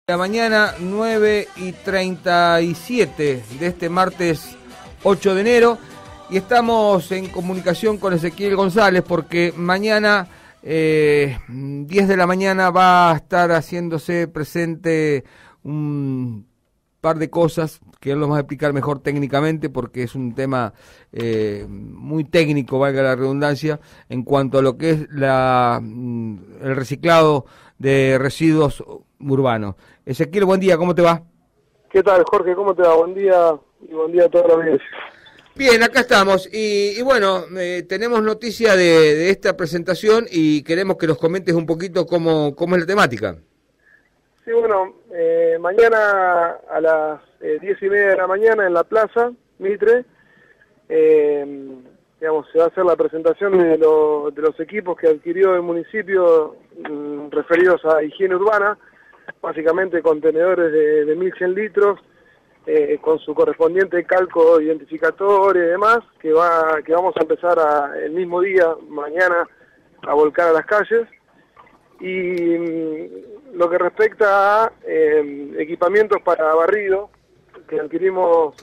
La mañana 9:37 de este martes 8 de enero y estamos en comunicación con Ezequiel González porque mañana 10 de la mañana va a estar haciéndose presente un par de cosas que él nos va a explicar mejor técnicamente porque es un tema muy técnico, valga la redundancia, en cuanto a lo que es el reciclado de residuos urbanos. Ezequiel, buen día, ¿cómo te va? ¿Qué tal, Jorge? ¿Cómo te va? Buen ddía y buen día a toda la audiencia. Bien, acá estamos y bueno, tenemos noticia de esta presentación y queremos que nos comentes un poquito cómo es la temática. Sí, bueno, mañana a las 10:30 de la mañana en la plaza Mitre, digamos, se va a hacer la presentación de los equipos que adquirió el municipio referidos a higiene urbana, básicamente contenedores de 1.100 litros, con su correspondiente calco identificatorio y demás, que vamos a empezar el mismo día, mañana, a volcar a las calles. Y lo que respecta a equipamientos para barrido, que adquirimos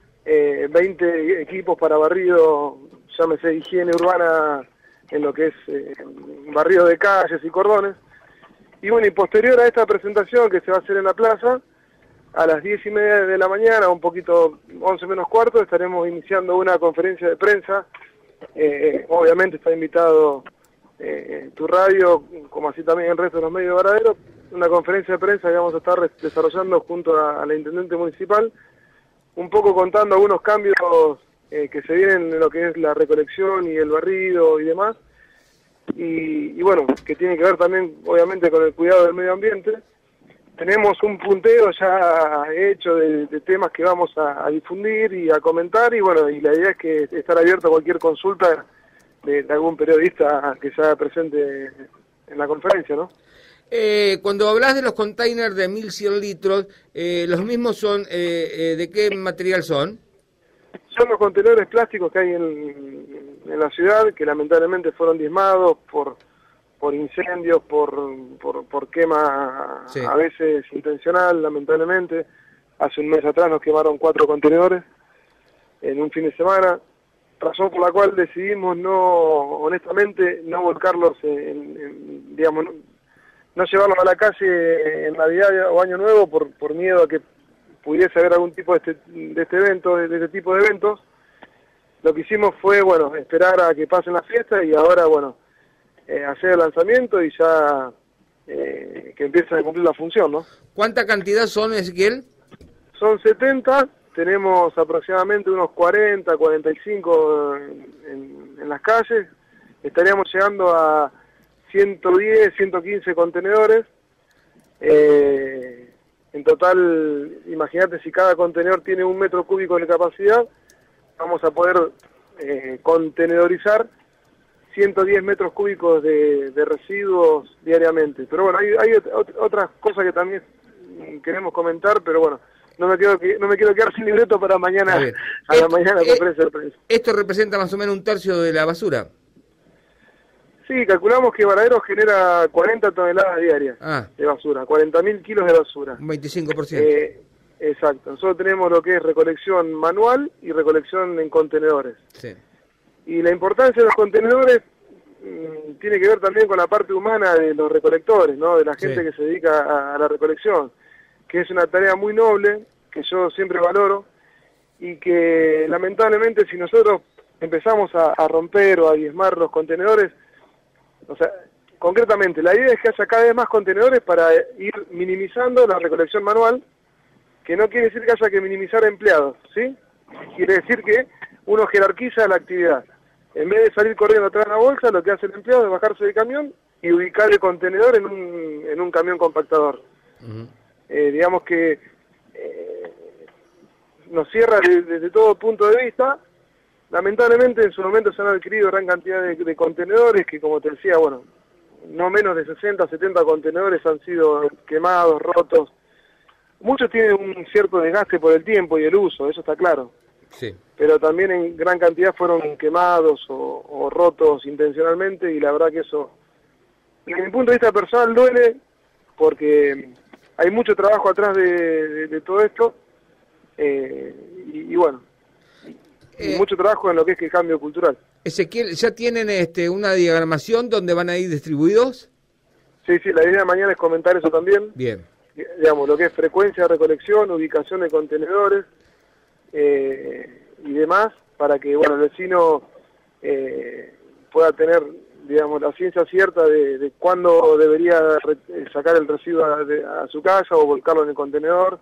20 equipos para barrido, llámese higiene urbana en lo que es barrido de calles y cordones. Y bueno, y posterior a esta presentación que se va a hacer en la plaza, a las 10:30 de la mañana, un poquito 11 menos cuarto, estaremos iniciando una conferencia de prensa. Obviamente está invitado tu radio, como así también el resto de los medios de Varadero, una conferencia de prensa que vamos a estar desarrollando junto a la Intendente Municipal, un poco contando algunos cambios que se vienen en lo que es la recolección y el barrido y demás. Y bueno, que tiene que ver también obviamente con el cuidado del medio ambiente. Tenemos un punteo ya hecho de temas que vamos a difundir y a comentar, y bueno, y la idea es que estar abierto a cualquier consulta de algún periodista que sea presente en la conferencia, ¿no? Cuando hablas de los containers de 1.100 litros, ¿los mismos son, de qué material son? Son los contenedores plásticos que hay en la ciudad, que lamentablemente fueron diezmados por incendios, por quema, sí, a veces intencional, lamentablemente. Hace un mes atrás nos quemaron 4 contenedores en un fin de semana, razón por la cual decidimos honestamente, no volcarlos digamos, no llevarlos a la calle en Navidad o Año Nuevo por miedo a que pudiese haber algún tipo de este tipo de eventos. Lo que hicimos fue, bueno, esperar a que pasen las fiestas y ahora, bueno, hacer el lanzamiento y ya que empiecen a cumplir la función, ¿no? ¿Cuánta cantidad son, Ezequiel? Son 70, tenemos aproximadamente unos 40, 45 en las calles, estaríamos llegando a 110, 115 contenedores. En total, imagínate, si cada contenedor tiene 1 metro cúbico de capacidad, vamos a poder contenedorizar 110 metros cúbicos de residuos diariamente. Pero bueno, hay otras cosas que también queremos comentar, pero bueno, no me quiero quedar sin libreto para mañana, a la mañana conferencia de prensa. ¿Esto representa más o menos 1/3 de la basura? Sí, calculamos que Varadero genera 40 toneladas diarias de basura, 40.000 kilos de basura. Un 25%. Exacto. Nosotros tenemos lo que es recolección manual y recolección en contenedores. Sí. Y la importancia de los contenedores tiene que ver también con la parte humana de los recolectores, ¿no? De la gente, sí, que se dedica a la recolección, que es una tarea muy noble, que yo siempre valoro, y que lamentablemente si nosotros empezamos a romper o a diezmar los contenedores, o sea, concretamente, la idea es que haya cada vez más contenedores para ir minimizando la recolección manual, que no quiere decir que haya que minimizar empleados, ¿sí? Quiere decir que uno jerarquiza la actividad. En vez de salir corriendo atrás de la bolsa, lo que hace el empleado es bajarse del camión y ubicar el contenedor en un camión compactador. Digamos que nos cierra desde todo punto de vista. Lamentablemente en su momento se han adquirido gran cantidad de contenedores que, como te decía, bueno, no menos de 60, 70 contenedores han sido quemados, rotos. Muchos tienen un cierto desgaste por el tiempo y el uso, eso está claro. Sí. Pero también en gran cantidad fueron quemados o rotos intencionalmente, y la verdad que eso, desde mi punto de vista personal, duele, porque hay mucho trabajo atrás de todo esto, y bueno, y mucho trabajo en lo que es el cambio cultural. Ezequiel, ¿ya tienen una diagramación donde van a ir distribuidos? Sí, la idea de mañana es comentar eso también. Bien. Digamos, lo que es frecuencia de recolección, ubicación de contenedores y demás, para que bueno, el vecino pueda tener, digamos, la ciencia cierta de cuándo debería sacar el residuo a su casa o volcarlo en el contenedor.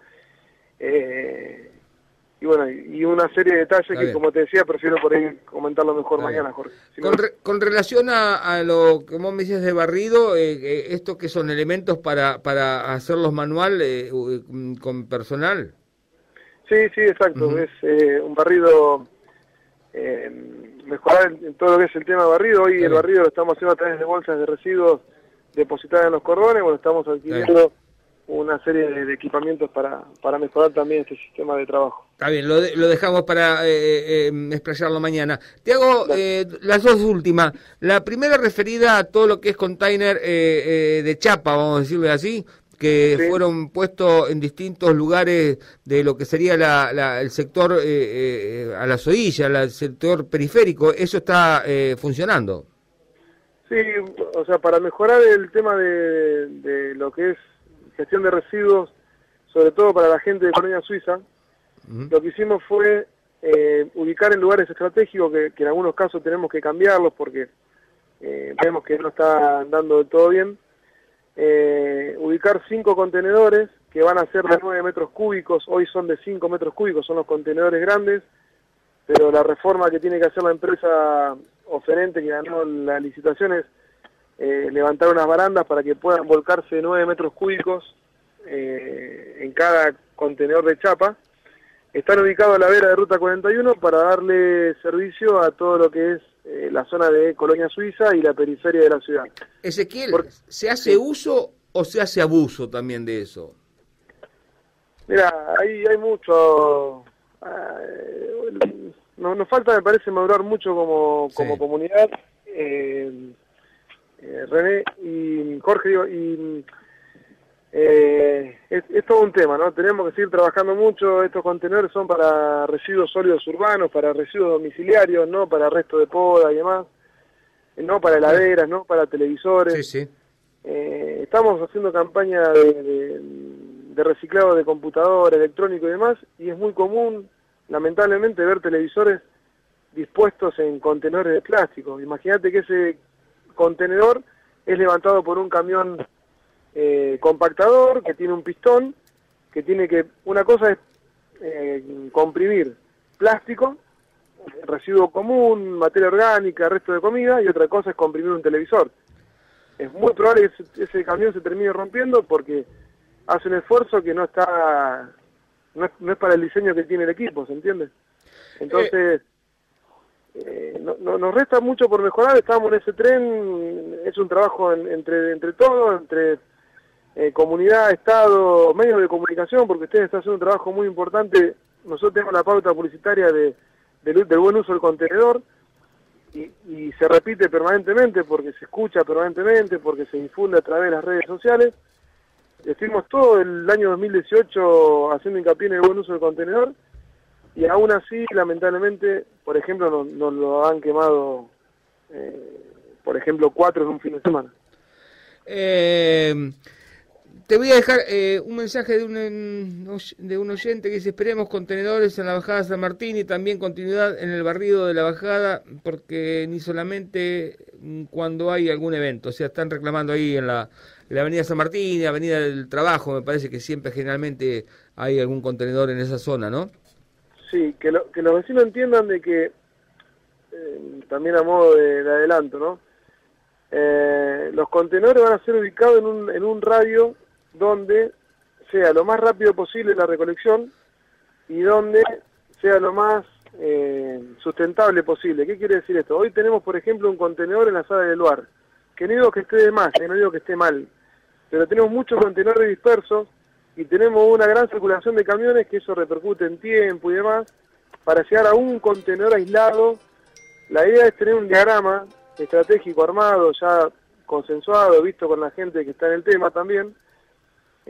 Y bueno, y una serie de detalles que, como te decía, prefiero por ahí comentarlo mejor mañana, Jorge. Con relación a lo que vos me dices de barrido, ¿esto que son elementos para hacerlos manual con personal? Sí, exacto. Es un barrido, mejorar en todo lo que es el tema de barrido. Hoy el barrido lo estamos haciendo a través de bolsas de residuos depositadas en los cordones. Bueno, estamos adquiriendo una serie de equipamientos para mejorar también este sistema de trabajo. Está bien, lo dejamos para explayarlo mañana. Te hago las dos últimas. La primera referida a todo lo que es container de chapa, vamos a decirle así, que fueron puestos en distintos lugares de lo que sería el sector a las orillas, el sector periférico. ¿Eso está funcionando? Sí, o sea, para mejorar el tema de lo que es gestión de residuos, sobre todo para la gente de Colonia Suiza, lo que hicimos fue ubicar en lugares estratégicos que en algunos casos tenemos que cambiarlos porque vemos que no está andando del todo bien. Ubicar 5 contenedores que van a ser de 9 metros cúbicos, hoy son de 5 metros cúbicos, son los contenedores grandes, pero la reforma que tiene que hacer la empresa oferente que ganó la licitación es levantar unas barandas para que puedan volcarse 9 metros cúbicos en cada contenedor de chapa. Están ubicados a la vera de Ruta 41 para darle servicio a todo lo que es la zona de Colonia Suiza y la periferia de la ciudad. Ezequiel, ¿se hace uso o se hace abuso también de eso? Mira, hay mucho... nos falta, me parece, madurar mucho como comunidad. René y Jorge, digo, es todo un tema, ¿no? Tenemos que seguir trabajando mucho. Estos contenedores son para residuos sólidos urbanos, para residuos domiciliarios, no para resto de poda y demás, no para heladeras, no para televisores. Sí. Estamos haciendo campaña de reciclado de computadora, electrónico y demás, y es muy común, lamentablemente, ver televisores dispuestos en contenedores de plástico. Imagínate que ese contenedor es levantado por un camión compactador que tiene un pistón, que tiene que, una cosa es comprimir plástico, residuo común, materia orgánica, resto de comida, y otra cosa es comprimir un televisor. Es muy probable que ese camión se termine rompiendo porque hace un esfuerzo que no es para el diseño que tiene el equipo, ¿se entiende? Entonces nos resta mucho por mejorar. Estamos en ese tren, es un trabajo entre todos, entre comunidad, Estado, medios de comunicación, porque ustedes están haciendo un trabajo muy importante. Nosotros tenemos la pauta publicitaria del buen uso del contenedor y se repite permanentemente porque se escucha permanentemente, porque se difunde a través de las redes sociales. Estuvimos todo el año 2018 haciendo hincapié en el buen uso del contenedor y aún así, lamentablemente, por ejemplo, nos lo han quemado, por ejemplo, 4 en un fin de semana. Te voy a dejar un mensaje de un oyente que dice: esperemos contenedores en la bajada de San Martín y también continuidad en el barrido de la bajada, porque ni solamente cuando hay algún evento, o sea, están reclamando ahí en la avenida San Martín, avenida del Trabajo, me parece que siempre generalmente hay algún contenedor en esa zona, ¿no? Sí, que los vecinos entiendan de que, también a modo de adelanto, ¿no? Los contenedores van a ser ubicados en un radio donde sea lo más rápido posible la recolección y donde sea lo más sustentable posible. ¿Qué quiere decir esto? Hoy tenemos, por ejemplo, un contenedor en la sala del bar, que no digo que esté de más, no digo que esté mal, pero tenemos muchos contenedores dispersos y tenemos una gran circulación de camiones, que eso repercute en tiempo y demás, para llegar a un contenedor aislado. La idea es tener un diagrama estratégico armado, ya consensuado, visto con la gente que está en el tema también,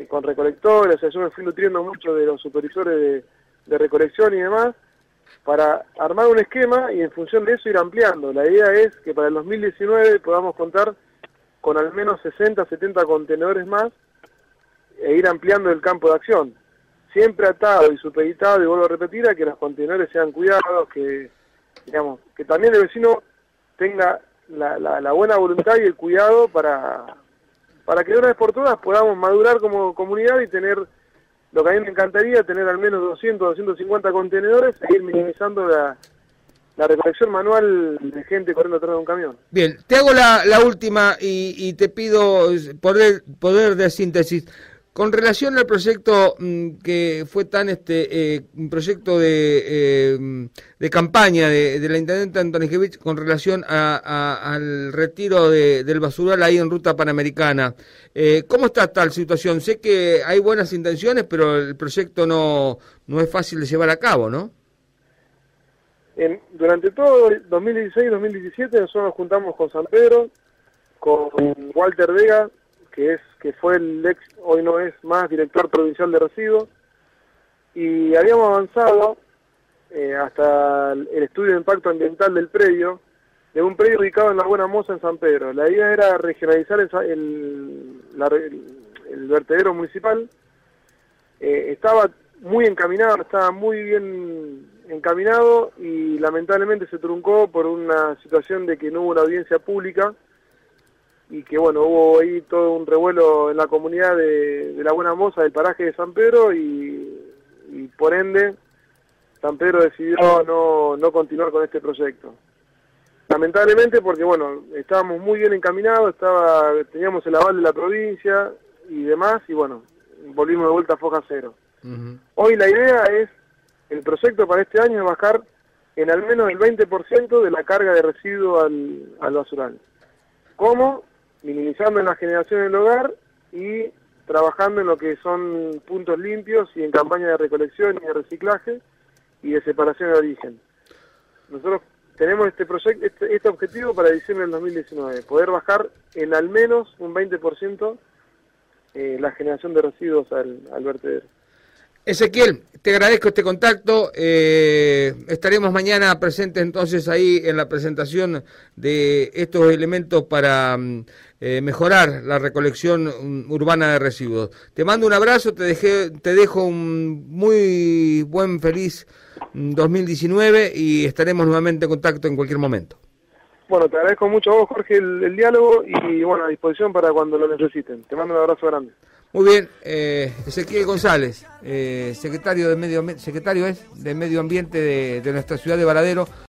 con recolectores. O sea, yo me fui nutriendo mucho de los supervisores de recolección y demás, para armar un esquema y en función de eso ir ampliando. La idea es que para el 2019 podamos contar con al menos 60, 70 contenedores más e ir ampliando el campo de acción. Siempre atado y supeditado, y vuelvo a repetir, a que los contenedores sean cuidados, que digamos que también el vecino tenga la buena voluntad y el cuidado para que de una vez por todas podamos madurar como comunidad y tener lo que a mí me encantaría, tener al menos 200, 250 contenedores e ir minimizando la recolección manual de gente corriendo atrás de un camión. Bien, te hago la última y te pido poder de síntesis. Con relación al proyecto que fue tan un proyecto de campaña de la intendente Antonijevich con relación al retiro del basural ahí en Ruta Panamericana, ¿cómo está tal situación? Sé que hay buenas intenciones, pero el proyecto no es fácil de llevar a cabo, ¿no? Durante todo 2016-2017 nosotros nos juntamos con San Pedro, con Walter Vega, que fue el ex, hoy no es más, director provincial de residuos, y habíamos avanzado hasta el estudio de impacto ambiental del predio, de un predio ubicado en La Buena Moza en San Pedro. La idea era regionalizar el vertedero municipal. Estaba muy encaminado, estaba muy bien encaminado y lamentablemente se truncó por una situación de que no hubo una audiencia pública y que bueno, hubo ahí todo un revuelo en la comunidad de La Buena Moza, del paraje de San Pedro, y por ende San Pedro decidió no continuar con este proyecto. Lamentablemente porque bueno, estábamos muy bien encaminados, teníamos el aval de la provincia y demás, y bueno, volvimos de vuelta a foja cero. Hoy la idea es, el proyecto para este año es bajar en al menos el 20% de la carga de residuos al basural. ¿Cómo? Minimizando en la generación en el hogar y trabajando en lo que son puntos limpios y en campañas de recolección y de reciclaje y de separación de origen. Nosotros tenemos este objetivo para diciembre del 2019, poder bajar en al menos un 20% la generación de residuos al vertedero. Ezequiel, te agradezco este contacto, estaremos mañana presentes entonces ahí en la presentación de estos elementos para mejorar la recolección urbana de residuos. Te mando un abrazo, te dejo un muy feliz 2019 y estaremos nuevamente en contacto en cualquier momento. Bueno, te agradezco mucho a vos, Jorge, el diálogo y bueno, a disposición para cuando lo necesiten. Te mando un abrazo grande. Muy bien, Ezequiel González, secretario de Medio Ambiente de nuestra ciudad de Varadero.